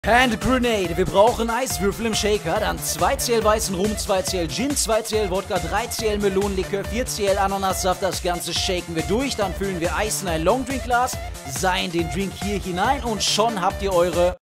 Hand Grenade. Wir brauchen Eiswürfel im Shaker, dann 2cl weißen Rum, 2cl Gin, 2cl Wodka, 3cl Melonenlikör, 4cl Ananassaft. Das Ganze shaken wir durch, dann füllen wir Eis in ein Longdrinkglas, seien den Drink hier hinein und schon habt ihr eure